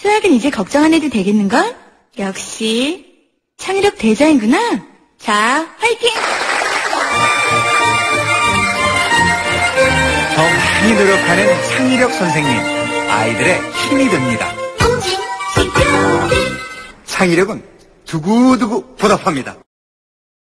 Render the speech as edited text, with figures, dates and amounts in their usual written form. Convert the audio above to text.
수학은 이제 걱정 안 해도 되겠는걸? 역시 창의력 대자인구나. 자, 화이팅! 더 많이 노력하는 창의력 선생님, 아이들의 힘이 됩니다. 창의력은 두고두고 보답합니다.